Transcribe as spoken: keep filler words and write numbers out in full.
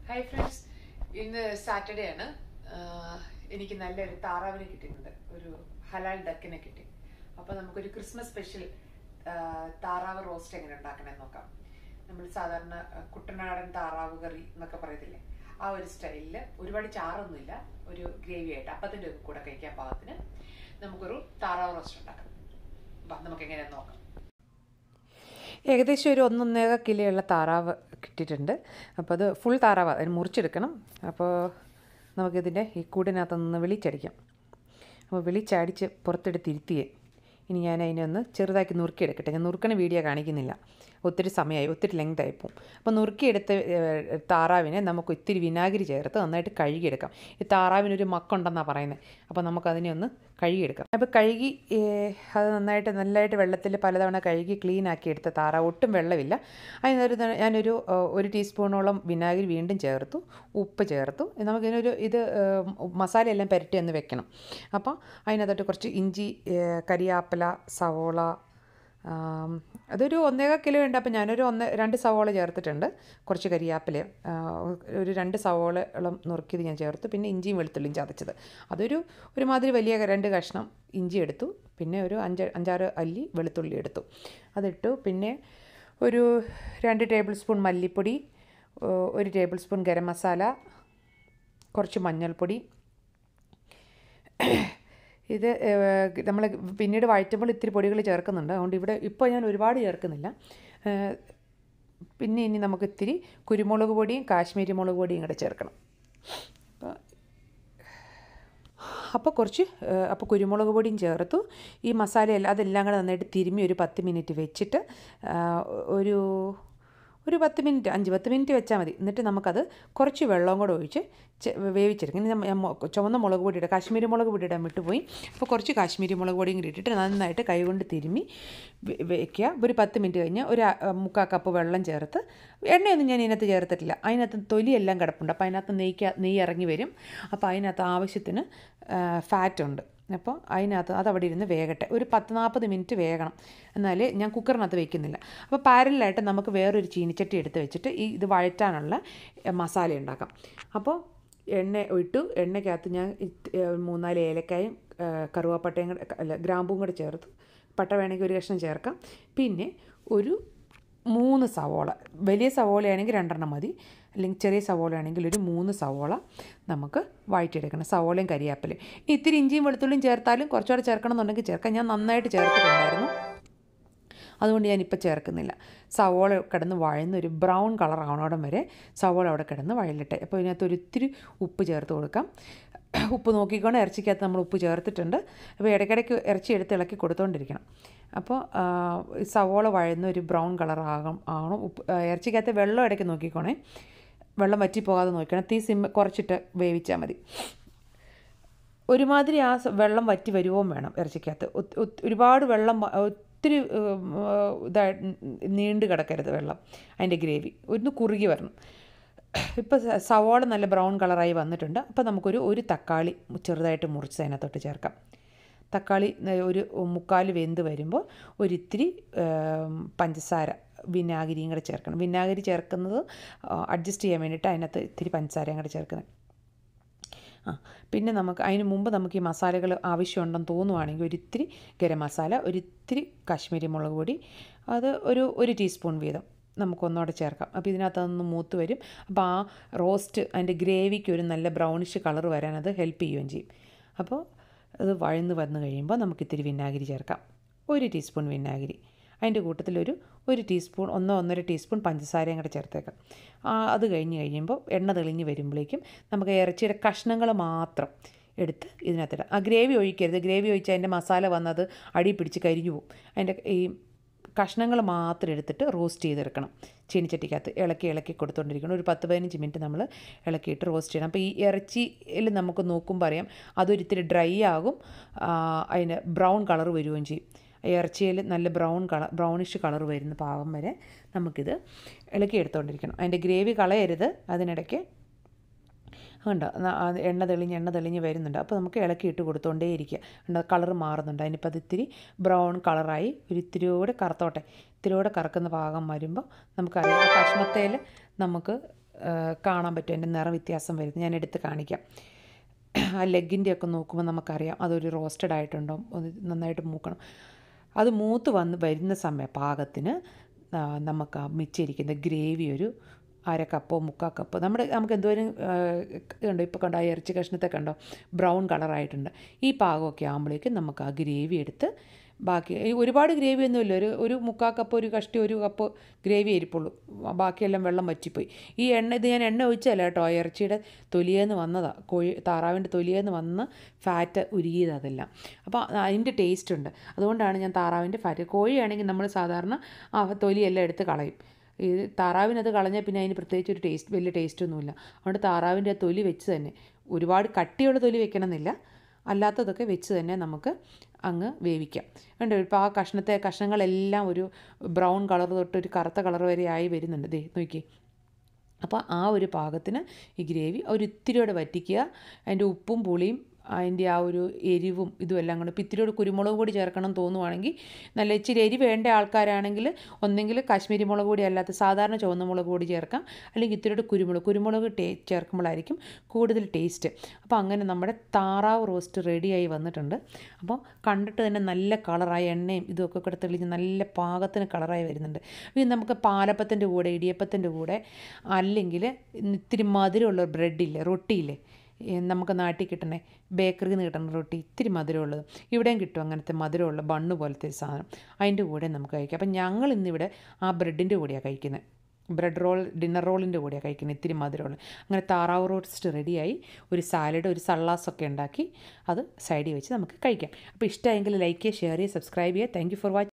Hi friends, ഇന്ന് Saturday ആണ്. എനിക്ക് നല്ലൊരു താറാവിനെ കിട്ടിയിട്ടുണ്ട്, ഒരു ഹലാൽ ഡക്കിനെ കിട്ടി. അപ്പോൾ നമുക്കൊരു ക്രിസ്മസ് സ്പെഷ്യൽ താറാവ് റോസ്റ്റ് എങ്ങനെ ഉണ്ടാക്കണമെന്ന് നോക്കാം. നമ്മൾ സാധാരണ കുട്ടനാടൻ താറാവ് കറി എന്നൊക്കെ പറയത്തില്ലേ, ആ ഒരു സ്റ്റൈലിൽ ഒരുപാട് ചാറൊന്നുമില്ല, ഒരു ഗ്രേവി ആയിട്ട് അപ്പത്തിൻ്റെ കൂടെ കഴിക്കാൻ പാകത്തിന് നമുക്കൊരു താറാവ് റോസ്റ്റ് ഉണ്ടാക്കാം. അപ്പം നമുക്ക് എങ്ങനെയാണെന്ന് നോക്കാം. ഏകദേശം ഒരു ഒന്നൊന്നേക കിലോയുള്ള താറാവ് കിട്ടിയിട്ടുണ്ട്. അപ്പോൾ അത് ഫുൾ താറാവ്, അതിന് മുറിച്ചെടുക്കണം. അപ്പോൾ നമുക്കിതിൻ്റെ ഈ കൂടിനകത്തുനിന്ന് വെളിച്ചടിക്കാം. അപ്പോൾ വെളിച്ചടിച്ച് പുറത്തെടുത്തിരുത്തിയേ ഇനി ഞാൻ അതിനെ ഒന്ന് ചെറുതാക്കി നുറുക്കിയെടുക്കട്ടെ. ഞാൻ നുറുക്കണ വീഡിയോ കാണിക്കുന്നില്ല, ഒത്തിരി സമയമായി, ഒത്തിരി ലെങ്ത് ആയിപ്പോവും. അപ്പോൾ നുറുക്കിയെടുത്ത താറാവിനെ നമുക്ക് ഇത്തിരി വിനാഗിരി ചേർത്ത് നന്നായിട്ട് കഴുകിയെടുക്കാം. ഈ താറാവിനൊരു മക്കുണ്ടെന്നാണ് പറയുന്നത്, അപ്പോൾ നമുക്കതിനെ ഒന്ന് കഴുകിയെടുക്കാം. അപ്പോൾ കഴുകി അത് നന്നായിട്ട് നല്ലതായിട്ട് വെള്ളത്തിൽ പലതവണ കഴുകി ക്ലീൻ ആക്കി എടുത്ത താറാവ്, ഒട്ടും വെള്ളമില്ല. അതിനൊരു ഞാനൊരു ഒരു ടീസ്പൂണോളം വിനാഗിരി വീണ്ടും ചേർത്തു, ഉപ്പ് ചേർത്തു. നമുക്കിതിനൊരു ഇത് മസാലയെല്ലാം പുരട്ടി ഒന്ന് വെക്കണം. അപ്പോൾ അതിനകത്തോട്ട് കുറച്ച് ഇഞ്ചി, കരിയാപ്പില, സവോള, അതൊരു ഒന്നേകാൽ കിലോ ഉണ്ട്. അപ്പോൾ ഞാനൊരു ഒന്ന് രണ്ട് സവോള ചേർത്തിട്ടുണ്ട്, കുറച്ച് കരിയാപ്പില, ഒരു രണ്ട് സവോളളം നുറുക്കിയത് ഞാൻ ചേർത്തു. പിന്നെ ഇഞ്ചിയും വെളുത്തുള്ളിയും ചതച്ചത്, അതൊരു ഒരുമാതിരി വലിയ രണ്ട് കഷ്ണം ഇഞ്ചി എടുത്തു. പിന്നെ ഒരു അഞ്ച് അഞ്ചാറ് അല്ലി വെളുത്തുള്ളി എടുത്തു, അതിട്ടു. പിന്നെ ഒരു രണ്ട് ടേബിൾ സ്പൂൺ മല്ലിപ്പൊടി, ഒരു ടേബിൾ സ്പൂൺ ഗരം മസാല, കുറച്ച് മഞ്ഞൾപ്പൊടി. ഇത് നമ്മൾ പിന്നീട് വഴറ്റുമ്പോൾ ഇത്തിരി പൊടികൾ ചേർക്കുന്നുണ്ട്, അതുകൊണ്ട് ഇവിടെ ഇപ്പോൾ ഞാൻ ഒരുപാട് ചേർക്കുന്നില്ല. പിന്നെ ഇനി നമുക്ക് ഇത്തിരി കുരുമുളക് പൊടിയും കാശ്മീരി മുളക് പൊടിയും കൂടെ ചേർക്കണം. അപ്പോൾ അപ്പോൾ കുറച്ച് അപ്പോൾ കുരുമുളക് പൊടിയും ചേർത്തു. ഈ മസാലയെല്ലാം അതെല്ലാം കൂടെ നന്നായിട്ട് തിരുമ്മി ഒരു പത്ത് മിനിറ്റ് വെച്ചിട്ട് ഒരു ഒരു പത്ത് മിനിറ്റ് അഞ്ച് പത്ത് മിനിറ്റ് വെച്ചാൽ മതി. എന്നിട്ട് നമുക്കത് കുറച്ച് വെള്ളം കൂടെ ഒഴിച്ച് വേവിച്ചെടുക്കും. ഇനി ഞാൻ ചുവന്ന മുളക് പൊടി ഇടാം, കാശ്മീരി മുളക് പൊടി ഇടാൻ വിട്ടുപോയി. അപ്പോൾ കുറച്ച് കാശ്മീരി മുളക് പൊടിയും കൂടി ഇട്ടിട്ട് നന്നായിട്ട് കൈകൊണ്ട് തിരുമ്മി വയ്ക്കുക. ഒരു പത്ത് മിനിറ്റ് കഴിഞ്ഞ് ഒരു മുക്കാൽ കപ്പ് വെള്ളം ചേർത്ത്, എണ്ണയൊന്നും ഞാൻ ഇതിനകത്ത് ചേർത്തിട്ടില്ല, അതിനകത്ത് തൊലിയെല്ലാം കിടപ്പുണ്ട്. അപ്പോൾ അതിനകത്ത് നെയ്ക്ക് നെയ്യ് ഇറങ്ങി വരും. അപ്പോൾ അതിനകത്ത് ആവശ്യത്തിന് ഫാറ്റുണ്ട്. അപ്പോൾ അതിനകത്ത് അതവിടെ ഇരുന്ന് വേകട്ടെ, ഒരു പത്ത് നാൽപ്പത് മിനിറ്റ് വേകണം. എന്നാൽ ഞാൻ കുക്കറിനകത്ത് വയ്ക്കുന്നില്ല. അപ്പോൾ പാരലായിട്ട് നമുക്ക് വേറൊരു ചീനിച്ചട്ടി എടുത്ത് വെച്ചിട്ട് ഈ ഇത് വഴറ്റാനുള്ള മസാല ഉണ്ടാക്കാം. അപ്പോൾ എണ്ണ ഇട്ടു. എണ്ണയ്ക്കകത്ത് ഞാൻ മൂന്നാല് ഏലക്കായും കറുവാപ്പട്ടയും കൂടെ അല്ല ഗ്രാമ്പും കൂടെ ചേർത്ത്, പട്ട വേണമെങ്കിൽ ഒരു കഷ്ണം ചേർക്കാം. പിന്നെ ഒരു മൂന്ന് സവോള, വലിയ സവോളയാണെങ്കിൽ രണ്ടെണ്ണം മതി, അല്ലെങ്കിൽ ചെറിയ സവോളയാണെങ്കിൽ ഒരു മൂന്ന് സവോള നമുക്ക് വഴറ്റിയെടുക്കണം. സവോളയും കരിയാപ്പിലയും. ഇത്തിരി ഇഞ്ചിയും വെളുത്തുള്ളിയും ചേർത്താലും കുറച്ചുകൂടെ ചേർക്കണം എന്നുണ്ടെങ്കിൽ ചേർക്കാം. ഞാൻ നന്നായിട്ട് ചേർത്തിട്ടുണ്ടായിരുന്നു, അതുകൊണ്ട് ഞാനിപ്പോൾ ചേർക്കുന്നില്ല. സവോള കിടന്ന് വഴന്ന് ഒരു ബ്രൗൺ കളർ ആവണോടം വരെ സവോള അവിടെ കിടന്ന് വഴലട്ടെ. അപ്പോൾ ഇതിനകത്ത് ഒരിത്തിരി ഉപ്പ് ചേർത്ത് കൊടുക്കാം. ഉപ്പ് നോക്കിക്കൊണ്ട് ഇറച്ചിക്കകത്ത് നമ്മൾ ഉപ്പ് ചേർത്തിട്ടുണ്ട്. അപ്പോൾ ഇടയ്ക്കിടയ്ക്ക് ഇറച്ചി എടുത്ത് ഇളക്കി കൊടുത്തുകൊണ്ടിരിക്കണം. അപ്പോൾ സവോള വഴന്ന് ഒരു ബ്രൗൺ കളർ ആകും ആവണം. ഉപ്പ് ഇറച്ചിക്കകത്ത് വെള്ളം ഇടയ്ക്ക് നോക്കിക്കോണേ, വെള്ളം വറ്റിപ്പോകാതെ നോക്കണം. തീ സിം കുറച്ചിട്ട് വേവിച്ചാൽ മതി. ഒരുമാതിരി ആ വെള്ളം വറ്റി വരുവോം വേണം ഇറച്ചിക്കകത്ത്. ഒരുപാട് വെള്ളം ഒത്തിരി ഇതാ നീണ്ടു കിടക്കരുത് വെള്ളം, അതിൻ്റെ ഗ്രേവി ഒന്ന് കുറുകി വരണം. ഇപ്പോൾ സവോള നല്ല ബ്രൗൺ കളറായി വന്നിട്ടുണ്ട്. അപ്പോൾ നമുക്കൊരു ഒരു തക്കാളി ചെറുതായിട്ട് മുറിച്ച് അതിനകത്തോട്ട് ചേർക്കാം. തക്കാളി ഒരു മുക്കാൽ വെന്ത് വരുമ്പോൾ ഒരിത്തിരി പഞ്ചസാര, വിനാഗിരിയും കൂടെ ചേർക്കണം. വിനാഗിരി ചേർക്കുന്നത് അഡ്ജസ്റ്റ് ചെയ്യാൻ വേണ്ടിയിട്ട് അതിനകത്ത് ഇത്തിരി പഞ്ചസാരയും കൂടെ ചേർക്കുന്നത്. ആ പിന്നെ നമുക്ക് അതിന് മുമ്പ് നമുക്ക് ഈ മസാലകൾ ആവശ്യമുണ്ടെന്ന് തോന്നുവാണെങ്കിൽ ഒരിത്തിരി ഗരം മസാല, ഒരിത്തിരി കാശ്മീരി മുളക് പൊടി, അത് ഒരു ഒരു ടീസ്പൂൺ വീതം നമുക്കൊന്നുകൂടെ ചേർക്കാം. അപ്പോൾ ഇതിനകത്ത് അതൊന്ന് മൂത്ത് വരും. അപ്പോൾ ആ റോസ്റ്റ് അതിൻ്റെ ഗ്രേവിക്ക് ഒരു നല്ല ബ്രൗണിഷ് കളർ വരാൻ അത് ഹെൽപ്പ് ചെയ്യുകയും ചെയ്യും. അപ്പോൾ അത് വഴന്ന് വന്ന് കഴിയുമ്പോൾ നമുക്ക് ഇത്തിരി വിനാഗിരി ചേർക്കാം, ഒരു ടീസ്പൂൺ വിനാഗിരി. അതിൻ്റെ കൂട്ടത്തിലൊരു ഒരു ടീസ്പൂൺ ഒന്നോ ഒന്നര ടീസ്പൂൺ പഞ്ചസാരയും കൂടെ ചേർത്തേക്കാം. അത് കഴിഞ്ഞ് കഴിയുമ്പോൾ എണ്ണ തെളിഞ്ഞ് വരുമ്പോഴേക്കും നമുക്ക് ഇറച്ചിയുടെ കഷ്ണങ്ങൾ മാത്രം എടുത്ത് ഇതിനകത്തിടാം. ആ ഗ്രേവി ഒഴിക്കരുത്, ഗ്രേവി ഒഴിച്ചാൽ അതിൻ്റെ മസാല വന്നത് അടി പിടിച്ച് കരിഞ്ഞു പോകും. അതിൻ്റെ ഈ കഷ്ണങ്ങൾ മാത്രം എടുത്തിട്ട് റോസ്റ്റ് ചെയ്തെടുക്കണം. ചീനിച്ചട്ടിക്കകത്ത് ഇളക്കി ഇളക്കി കൊടുത്തുകൊണ്ടിരിക്കണം. ഒരു പത്ത് പതിനഞ്ച് മിനിറ്റ് നമ്മൾ ഇളക്കിയിട്ട് റോസ്റ്റ് ചെയ്യണം. അപ്പോൾ ഈ ഇറച്ചിയിൽ നമുക്ക് നോക്കുമ്പോൾ അറിയാം അതൊരിത്തിരി ഡ്രൈ ആകും, അതിന് ബ്രൗൺ കളർ വരികയും ചെയ്യും. ഇറച്ചിയിൽ നല്ല ബ്രൗൺ കളർ ബ്രൗണിഷ് കളർ വരുന്ന പാകം വരെ നമുക്കിത് ഇളക്കി എടുത്തുകൊണ്ടിരിക്കണം. അതിൻ്റെ ഗ്രേവി കളയരുത്. അതിനിടയ്ക്ക് ഉണ്ട് എണ്ണ തെളിഞ്ഞ് എണ്ണ തെളിഞ്ഞ് വരുന്നുണ്ട്. അപ്പോൾ നമുക്ക് ഇളക്കി ഇട്ട് കൊടുത്തുകൊണ്ടേ ഇരിക്കുക. ഉണ്ട് കളർ മാറുന്നുണ്ട്. അതിനിപ്പോൾ അത് ഇത്തിരി ബ്രൗൺ കളറായി ഒരു ഇത്തിരിയോടെ കറുത്തോട്ടെ. ഇത്തിരിയോടെ കറക്കുന്ന പാകം വരുമ്പോൾ നമുക്കറിയാം കഷ്ണത്തേൽ നമുക്ക് കാണാൻ പറ്റും അതിൻ്റെ നിറ വ്യത്യാസം വരുന്നത്. ഞാൻ എടുത്ത് കാണിക്കാം. ആ ലെഗിൻ്റെയൊക്കെ നോക്കുമ്പോൾ നമുക്കറിയാം അതൊരു റോസ്റ്റഡ് ആയിട്ടുണ്ടോ, ഒന്ന് നന്നായിട്ട് മൂക്കണം. അത് മൂത്ത് വന്ന് വരുന്ന സമയം പാകത്തിന് നമുക്ക് ആ മിച്ചിരിക്കുന്ന ഗ്രേവി ഒരു അര കപ്പോ മുക്കാൽ കപ്പോ നമ്മുടെ നമുക്ക് എന്തോരം കണ്ടോ, ഇപ്പോൾ കണ്ടോ ആ ഇറച്ചി കഷ്ണത്തെ കണ്ടോ ബ്രൗൺ കളറായിട്ടുണ്ട്. ഈ പാകമൊക്കെ ആകുമ്പോഴേക്കും നമുക്ക് ആ ഗ്രേവി എടുത്ത് ബാക്കി ഒരുപാട് ഗ്രേവി ഒന്നുമില്ല, ഒരു ഒരു മുക്കാൽ കപ്പ് ഒരു കഷ്ടി ഒരു കപ്പ് ഗ്രേവി ഇരിപ്പുള്ളൂ, ബാക്കിയെല്ലാം വെള്ളം വറ്റിപ്പോയി. ഈ എണ്ണ ഇത് ഞാൻ എണ്ണ ഒഴിച്ചല്ല കേട്ടോ, ഇറച്ചിയുടെ തൊലിയേന്ന് വന്നതാണ്, കോഴി താറാവിൻ്റെ തൊലിയേന്ന് വന്ന് ഫാറ്റ് ഉരുകിയത് അതെല്ലാം. അപ്പോൾ അതിൻ്റെ ടേസ്റ്റ് ഉണ്ട്, അതുകൊണ്ടാണ് ഞാൻ താറാവിൻ്റെ ഫാറ്റ്. കോഴിയാണെങ്കിൽ നമ്മൾ സാധാരണ ആ തൊലിയെല്ലാം എടുത്ത് കളയും. ഈ താറാവിനത് കളഞ്ഞാൽ പിന്നെ അതിന് പ്രത്യേകിച്ച് ഒരു ടേസ്റ്റ് വലിയ ടേസ്റ്റൊന്നുമില്ല. അതുകൊണ്ട് താറാവിൻ്റെ തൊലി വെച്ച് തന്നെ, ഒരുപാട് കട്ടിയുള്ള തൊലി വെക്കണമെന്നില്ല, അല്ലാത്തതൊക്കെ വെച്ച് തന്നെ നമുക്ക് അങ്ങ് വേവിക്കാം. കണ്ടോ ഇപ്പോൾ ആ കഷ്ണത്തെ കഷ്ണങ്ങളെല്ലാം ഒരു ബ്രൗൺ കളർ തൊട്ട് ഒരു കറുത്ത കളർ വരെ ആയി വരുന്നുണ്ട്. ദേ നോക്കി. അപ്പോൾ ആ ഒരു പാകത്തിന് ഈ ഗ്രേവി ഒരു ഇത്തിരിയോടെ വറ്റിക്കുക. അതിൻ്റെ ഉപ്പും പുളിയും അതിൻ്റെ ആ ഒരു എരിവും ഇതും എല്ലാം കൊണ്ട് ഇപ്പോൾ ഇത്തിരിയോട് കുരുമുളക് പൊടി ചേർക്കണം തോന്നുവാണെങ്കിൽ, നല്ല ഇച്ചിരി എരി വേണ്ട ആൾക്കാരാണെങ്കിൽ ഒന്നെങ്കിൽ കാശ്മീരി മുളക് പൊടി അല്ലാത്ത സാധാരണ ചുവന്ന മുളക് പൊടി ചേർക്കാം, അല്ലെങ്കിൽ ഇത്തിരിയോട് കുരുമുളക് കുരുമുളക് ടേ ചേർക്കുമ്പോഴായിരിക്കും കൂടുതൽ ടേസ്റ്റ്. അപ്പോൾ അങ്ങനെ നമ്മുടെ താറാവ് റോസ്റ്റ് റെഡിയായി വന്നിട്ടുണ്ട്. അപ്പോൾ കണ്ടിട്ട് തന്നെ നല്ല കളറായി, എണ്ണയും ഇതൊക്കെ കൂടെ തെളിഞ്ഞ് നല്ല പാകത്തിന് കളറായി വരുന്നുണ്ട്. ഇത് നമുക്ക് പാലപ്പത്തിൻ്റെ കൂടെ ഇടിയപ്പത്തിൻ്റെ കൂടെ അല്ലെങ്കിൽ ഇത്തിരി മധുരമുള്ള ബ്രെഡില്ലേ, റൊട്ടിയില്ലേ, നമുക്ക് നാട്ടിൽ കിട്ടണേ ബേക്കറിയിൽ നിന്ന് കിട്ടുന്ന റൊട്ടി ഇത്തിരി മധുരമുള്ളത് ഇവിടെയും കിട്ടും, അങ്ങനത്തെ മധുരമുള്ള ബണ്ണ് പോലത്തെ ഒരു സാധനം, അതിൻ്റെ കൂടെ നമുക്ക് കഴിക്കാം. അപ്പം ഞങ്ങൾ ഇന്നിവിടെ ആ ബ്രെഡിൻ്റെ കൂടെയാണ് കഴിക്കുന്നത്, ബ്രെഡ് റോൾ ഡിന്നർ റോളിൻ്റെ കൂടെയാണ് കഴിക്കുന്നത്, ഇത്തിരി മധുരമുള്ള. അങ്ങനെ താറാവ് റോസ്റ്റ് റെഡിയായി. ഒരു സാലഡ് ഒരു സള്ളാസൊക്കെ ഉണ്ടാക്കി അത് സൈഡിൽ വെച്ച് നമുക്ക് കഴിക്കാം. അപ്പോൾ ഇഷ്ടമായെങ്കിൽ ലൈക്ക് ചെയ്യുക, ഷെയർ ചെയ്യുക, സബ്സ്ക്രൈബ് ചെയ്യുക. Thank you for watching.